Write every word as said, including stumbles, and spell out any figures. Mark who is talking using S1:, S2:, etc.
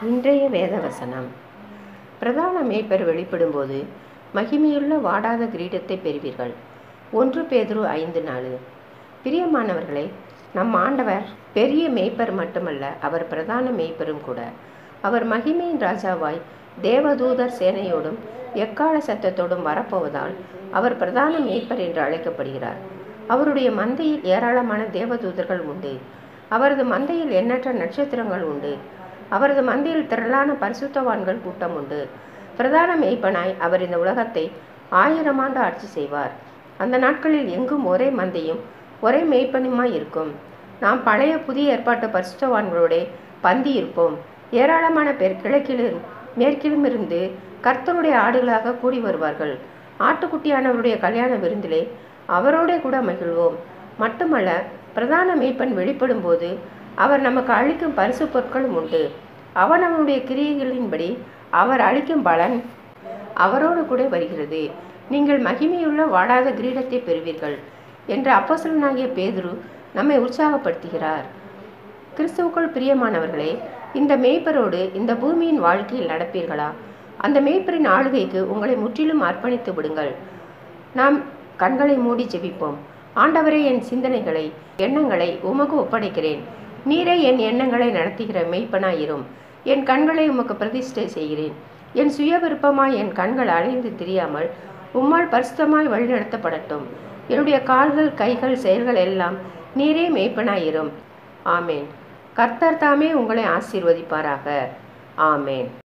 S1: இன்றைய வேதவசனம். பிரதான மேய்ப்பர் வெளிப்படும்போது மகிமையுள்ள வாடாத கிரீடத்தை பெறுவீர்கள். ஒன்று பேதுரு ஐந்து நாலு. பிரியமானவர்களே, நம் ஆண்டவர் பெரிய மேய்ப்பர் மட்டுமல்ல, அவர் பிரதான மேய்ப்பரும் கூட. அவர் மகிமையின் ராஜாவாய் தேவதூதர் சேனையோடும் எக்கால சத்தத்தோடும் வரப்போவதால் அவர் பிரதான மேய்ப்பர் என்று அழைக்கப்படுகிறார். அவருடைய மந்தையில் ஏராளமான தேவதூதர்கள் உண்டு. அவரது மந்தையில் எண்ணற்ற நட்சத்திரங்கள் உண்டு. அவரது மந்தையில் திரளான பரிசுத்தவான்கள் கூட்டம் உண்டு. பிரதான மேய்ப்பனாய் அவர் இந்த உலகத்தை ஆயிரம் ஆண்டு ஆட்சி செய்வார். அந்த நாட்களில் எங்கும் ஒரே மந்தையும் ஒரே மேய்ப்பனுமாய் இருக்கும். நாம் பழைய புதிய ஏற்பாட்டு பரிசுத்தவான்களோட பந்தி இருப்போம். ஏராளமான பேர் கிழக்கிலும் மேற்கிலும் இருந்து கர்த்தருடைய ஆடுகளாக கூடி வருவார்கள். ஆட்டுக்குட்டியானவருடைய கல்யாண விருந்திலே அவரோட கூட மகிழ்வோம். மட்டுமல்ல, பிரதான மேய்ப்பன் வெளிப்படும் போது அவர் நமக்கு அளிக்கும் பரிசு பொருட்களும் உண்டு. அவன் அவனுடைய கிரியைகளின்படி அவர் அளிக்கும் பலன் அவரோடு கூட வருகிறது. நீங்கள் மகிமையுள்ள வாடாத கிரீடத்தை பெறுவீர்கள் என்று அப்போஸ்தலனாகிய பேதுரு நம்மை உற்சாகப்படுத்துகிறார். கிறிஸ்துவுக்குள் பிரியமானவர்களே, இந்த மேய்ப்பரோடு இந்த பூமியின் வாழ்க்கையில் நடப்பீர்களா? அந்த மேய்ப்பரின் ஆளுகைக்கு உங்களை முற்றிலும் அர்ப்பணித்து விடுங்கள். நாம் கண்களை மூடி ஜெபிப்போம். ஆண்டவரே, என் சிந்தனைகளை எண்ணங்களை உமக்கு ஒப்படைக்கிறேன். நீரே என் எண்ணங்களை நடத்துகிற மெய்ப்பனாயிரும். என் கண்களை உமக்கு பிரதிஷ்டை செய்கிறேன். என் சுய விருப்பமாய் என் கண்கள் அலைந்து திரியாமல் உம்மால் பரிசுத்தமாய் வழிநடத்தப்படட்டும். என்னுடைய கால்கள், கைகள், செயல்கள் எல்லாம் நீரே மெய்ப்பனாயிரும். ஆமேன். கர்த்தர் தாமே உங்களை ஆசீர்வதிப்பாராக. ஆமேன்.